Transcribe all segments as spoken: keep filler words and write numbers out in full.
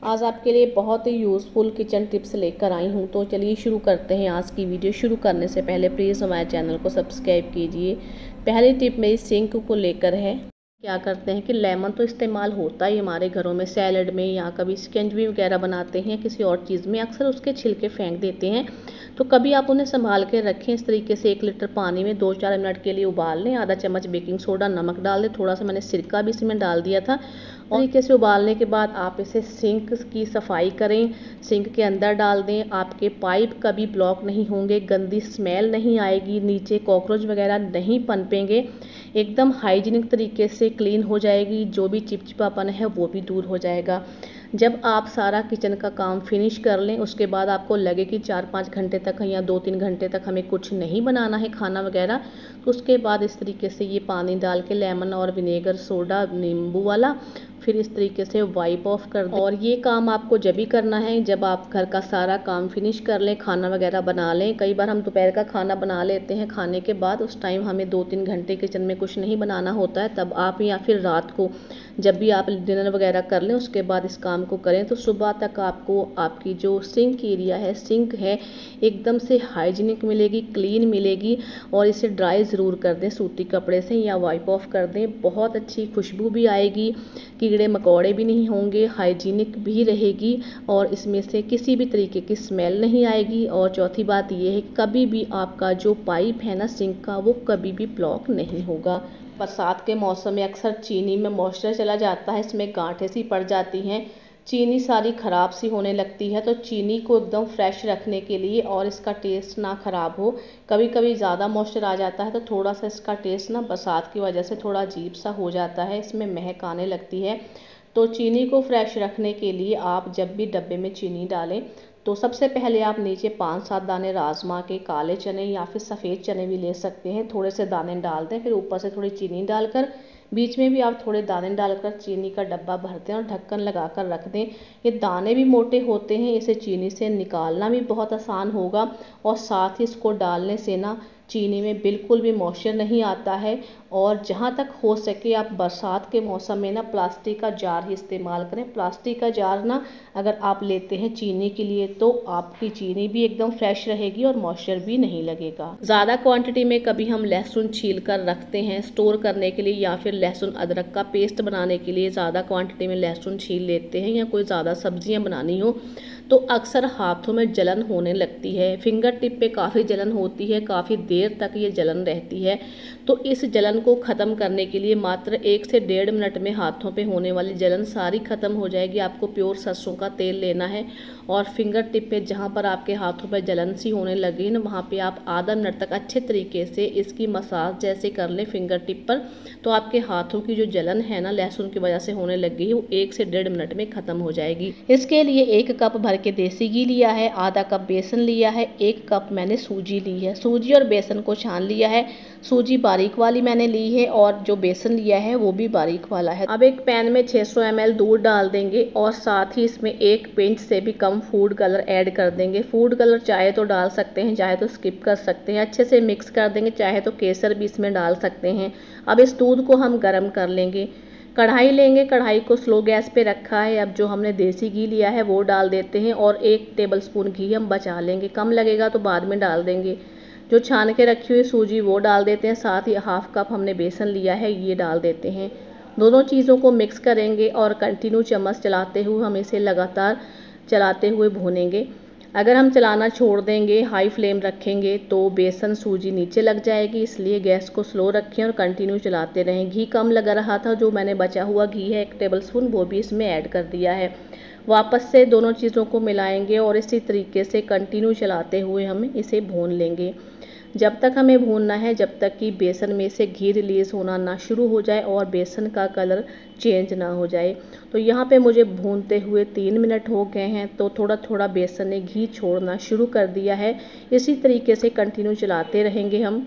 आज आपके लिए बहुत ही यूज़फुल किचन टिप्स लेकर आई हूँ। तो चलिए शुरू करते हैं आज की वीडियो। शुरू करने से पहले प्लीज़ हमारे चैनल को सब्सक्राइब कीजिए। पहली टिप मेरी सिंक को लेकर है। क्या करते हैं कि लेमन तो इस्तेमाल होता ही हमारे घरों में, सैलड में या कभी स्कैंजवी वगैरह बनाते हैं किसी और चीज़ में, अक्सर उसके छिलके फेंक देते हैं। तो कभी आप उन्हें संभाल के रखें। इस तरीके से एक लीटर पानी में दो चार मिनट के लिए उबाल लें। आधा चम्मच बेकिंग सोडा, नमक डाल दें, थोड़ा सा मैंने सिरका भी इसमें डाल दिया था। और तरीके से उबालने के बाद आप इसे सिंक की सफाई करें, सिंक के अंदर डाल दें। आपके पाइप कभी ब्लॉक नहीं होंगे, गंदी स्मेल नहीं आएगी, नीचे कॉकरोच वगैरह नहीं पनपेंगे, एकदम हाइजीनिक तरीके से क्लीन हो जाएगी। जो भी चिपचिपापन है वो भी दूर हो जाएगा। जब आप सारा किचन का काम फिनिश कर लें, उसके बाद आपको लगे कि चार पाँच घंटे तक या दो तीन घंटे तक हमें कुछ नहीं बनाना है खाना वगैरह, तो उसके बाद इस तरीके से ये पानी डाल के लेमन और विनेगर सोडा नींबू वाला फिर इस तरीके से वाइप ऑफ कर दें। और ये काम आपको जब भी करना है जब आप घर का सारा काम फिनिश कर लें, खाना वगैरह बना लें। कई बार हम दोपहर का खाना बना लेते हैं खाने के बाद, उस टाइम हमें दो तीन घंटे किचन में कुछ नहीं बनाना होता है, तब आप या फिर रात को जब भी आप डिनर वगैरह कर लें उसके बाद इस काम को करें, तो सुबह तक आपको आपकी जो सिंक एरिया है, सिंक है, एकदम से हाइजीनिक मिलेगी, क्लीन मिलेगी। और इसे ड्राई ज़रूर कर दें सूती कपड़े से या वाइप ऑफ कर दें। बहुत अच्छी खुशबू भी आएगी, कीड़े मकोड़े भी नहीं होंगे, हाइजीनिक भी रहेगी और इसमें से किसी भी तरीके की स्मेल नहीं आएगी। और चौथी बात ये है कि कभी भी आपका जो पाइप है ना सिंक का, वो कभी भी ब्लॉक नहीं होगा। बरसात के मौसम में अक्सर चीनी में मॉइस्चर चला जाता है, इसमें गांठें सी पड़ जाती हैं, चीनी सारी ख़राब सी होने लगती है। तो चीनी को एकदम फ्रेश रखने के लिए और इसका टेस्ट ना ख़राब हो, कभी कभी ज़्यादा मॉइस्चर आ जाता है तो थोड़ा सा इसका टेस्ट ना बरसात की वजह से थोड़ा अजीब सा हो जाता है, इसमें महक आने लगती है। तो चीनी को फ्रेश रखने के लिए आप जब भी डब्बे में चीनी डालें तो सबसे पहले आप नीचे पाँच सात दाने राजमा के, काले चने या फिर सफ़ेद चने भी ले सकते हैं, थोड़े से दाने डाल दें। फिर ऊपर से थोड़ी चीनी डालकर बीच में भी आप थोड़े दाने डालकर चीनी का डब्बा भरते हैं और ढक्कन लगाकर रख दें। ये दाने भी मोटे होते हैं, इसे चीनी से निकालना भी बहुत आसान होगा और साथ ही इसको डालने से ना चीनी में बिल्कुल भी मॉइस्चर नहीं आता है। और जहाँ तक हो सके आप बरसात के मौसम में ना प्लास्टिक का जार ही इस्तेमाल करें। प्लास्टिक का जार ना अगर आप लेते हैं चीनी के लिए तो आपकी चीनी भी एकदम फ्रेश रहेगी और मॉइस्चर भी नहीं लगेगा। ज़्यादा क्वांटिटी में कभी हम लहसुन छील कर रखते हैं स्टोर करने के लिए, या फिर लहसुन अदरक का पेस्ट बनाने के लिए ज़्यादा क्वांटिटी में लहसुन छील लेते हैं, या कोई ज़्यादा सब्जियां बनानी हो तो अक्सर हाथों में जलन होने लगती है, फिंगर टिप पे काफ़ी जलन होती है, काफ़ी देर तक ये जलन रहती है। तो इस जलन को ख़त्म करने के लिए मात्र एक से डेढ़ मिनट में हाथों पे होने वाली जलन सारी ख़त्म हो जाएगी। आपको प्योर सरसों का तेल लेना है और फिंगर टिप पे जहाँ पर आपके हाथों पर जलन सी होने लगी ना, वहाँ पे आप आधा मिनट तक अच्छे तरीके से इसकी मसाज जैसे कर लें फिंगर टिप पर, तो आपके हाथों की जो जलन है ना लहसुन की वजह से होने लगी है वो एक से डेढ़ मिनट में ख़त्म हो जाएगी। इसके लिए एक कप भर के देसी घी लिया है, आधा कप बेसन लिया है, एक कप मैंने सूजी ली है। सूजी और बेसन को छान लिया है, सूजी बारीक वाली मैंने ली है और जो बेसन लिया है वो भी बारीक वाला है। अब एक पैन में छह सौ एम एल दूध डाल देंगे और साथ ही इसमें एक पिंच से भी कम फूड कलर ऐड कर देंगे। फूड कलर चाहे तो डाल सकते हैं, चाहे तो स्किप कर सकते हैं। अच्छे से मिक्स कर देंगे, चाहे तो केसर भी इसमें डाल सकते हैं। अब इस दूध को हम गर्म कर लेंगे। कढ़ाई लेंगे, कढ़ाई को स्लो गैस पे रखा है। अब जो हमने देसी घी लिया है वो डाल देते हैं और एक टेबलस्पून घी हम बचा लेंगे, कम लगेगा तो बाद में डाल देंगे। जो छान के रखी हुई सूजी वो डाल देते हैं, साथ ही हाफ कप हमने बेसन लिया है ये डाल देते हैं। दोनों चीज़ों को मिक्स करेंगे और कंटिन्यू चम्मच चलाते हुए हम इसे लगातार चलाते हुए भूनेंगे। अगर हम चलाना छोड़ देंगे, हाई फ्लेम रखेंगे तो बेसन सूजी नीचे लग जाएगी, इसलिए गैस को स्लो रखें और कंटिन्यू चलाते रहें। घी कम लग रहा था, जो मैंने बचा हुआ घी है एक टेबलस्पून वो भी इसमें ऐड कर दिया है। वापस से दोनों चीज़ों को मिलाएंगे और इसी तरीके से कंटिन्यू चलाते हुए हम इसे भून लेंगे। जब तक हमें भूनना है जब तक कि बेसन में से घी रिलीज़ होना ना शुरू हो जाए और बेसन का कलर चेंज ना हो जाए। तो यहाँ पे मुझे भूनते हुए तीन मिनट हो गए हैं, तो थोड़ा थोड़ा बेसन ने घी छोड़ना शुरू कर दिया है। इसी तरीके से कंटिन्यू चलाते रहेंगे हम।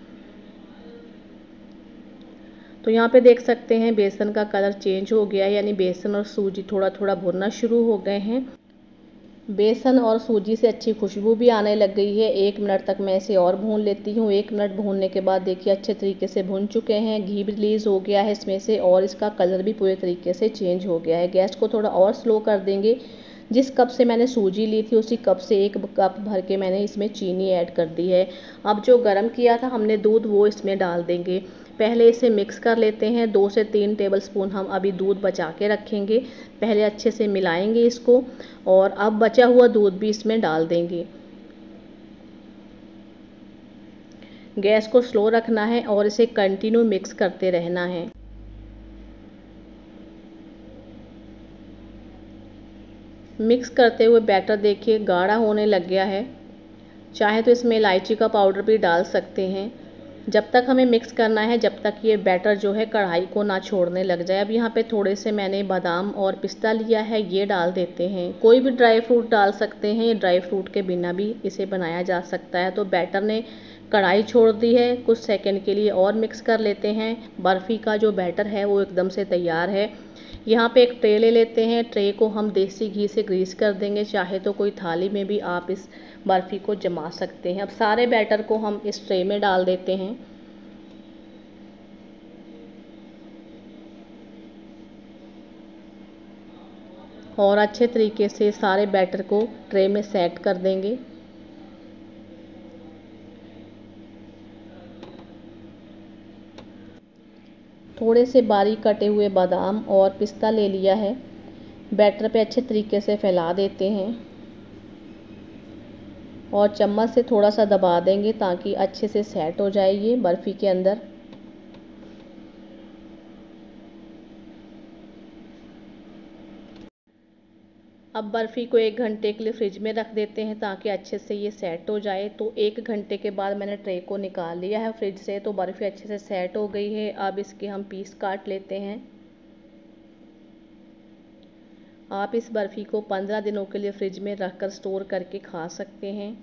तो यहाँ पे देख सकते हैं बेसन का कलर चेंज हो गया है, यानी बेसन और सूजी थोड़ा थोड़ा भुनना शुरू हो गए हैं। बेसन और सूजी से अच्छी खुशबू भी आने लग गई है। एक मिनट तक मैं इसे और भून लेती हूँ। एक मिनट भूनने के बाद देखिए अच्छे तरीके से भून चुके हैं, घी भी रिलीज़ हो गया है इसमें से और इसका कलर भी पूरे तरीके से चेंज हो गया है। गैस को थोड़ा और स्लो कर देंगे। जिस कप से मैंने सूजी ली थी उसी कप से एक कप भर के मैंने इसमें चीनी ऐड कर दी है। अब जो गर्म किया था हमने दूध वो इसमें डाल देंगे। पहले इसे मिक्स कर लेते हैं। दो से तीन टेबलस्पून हम अभी दूध बचा के रखेंगे। पहले अच्छे से मिलाएंगे इसको और अब बचा हुआ दूध भी इसमें डाल देंगे। गैस को स्लो रखना है और इसे कंटिन्यू मिक्स करते रहना है। मिक्स करते हुए बैटर देखिए गाढ़ा होने लग गया है। चाहे तो इसमें इलायची का पाउडर भी डाल सकते हैं। जब तक हमें मिक्स करना है जब तक ये बैटर जो है कढ़ाई को ना छोड़ने लग जाए। अब यहाँ पे थोड़े से मैंने बादाम और पिस्ता लिया है, ये डाल देते हैं। कोई भी ड्राई फ्रूट डाल सकते हैं, ये ड्राई फ्रूट के बिना भी इसे बनाया जा सकता है। तो बैटर ने कढ़ाई छोड़ दी है। कुछ सेकंड के लिए और मिक्स कर लेते हैं। बर्फ़ी का जो बैटर है वो एकदम से तैयार है। यहाँ पे एक ट्रे ले लेते हैं। ट्रे को हम देसी घी से ग्रीस कर देंगे। चाहे तो कोई थाली में भी आप इस बर्फ़ी को जमा सकते हैं। अब सारे बैटर को हम इस ट्रे में डाल देते हैं और अच्छे तरीके से सारे बैटर को ट्रे में सेट कर देंगे। थोड़े से बारीक कटे हुए बादाम और पिस्ता ले लिया है। बैटर पे अच्छे तरीके से फैला देते हैं और चम्मच से थोड़ा सा दबा देंगे ताकि अच्छे से सेट हो जाए ये बर्फ़ी के अंदर। अब बर्फ़ी को एक घंटे के लिए फ्रिज में रख देते हैं ताकि अच्छे से ये सेट हो जाए। तो एक घंटे के बाद मैंने ट्रे को निकाल लिया है फ्रिज से। तो बर्फ़ी अच्छे से सेट हो गई है। अब इसके हम पीस काट लेते हैं। आप इस बर्फ़ी को पंद्रह दिनों के लिए फ्रिज में रख कर स्टोर करके खा सकते हैं।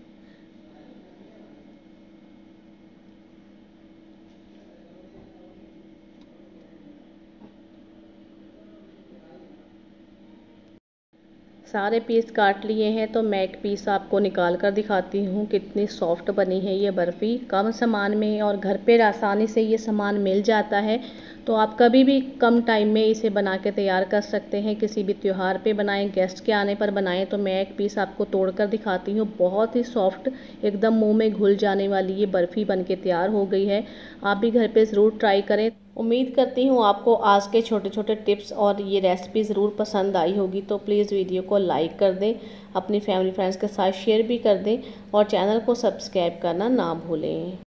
सारे पीस काट लिए हैं तो मैं एक पीस आपको निकाल कर दिखाती हूँ कितनी सॉफ्ट बनी है ये बर्फ़ी। कम सामान में और घर पे आसानी से ये सामान मिल जाता है। तो आप कभी भी कम टाइम में इसे बना के तैयार कर सकते हैं। किसी भी त्यौहार पे बनाएं, गेस्ट के आने पर बनाएं। तो मैं एक पीस आपको तोड़ कर दिखाती हूँ। बहुत ही सॉफ्ट, एकदम मुंह में घुल जाने वाली ये बर्फ़ी बन के तैयार हो गई है। आप भी घर पे ज़रूर ट्राई करें। उम्मीद करती हूँ आपको आज के छोटे छोटे टिप्स और ये रेसिपी ज़रूर पसंद आई होगी। तो प्लीज़ वीडियो को लाइक कर दें, अपनी फैमिली फ्रेंड्स के साथ शेयर भी कर दें और चैनल को सब्सक्राइब करना ना भूलें।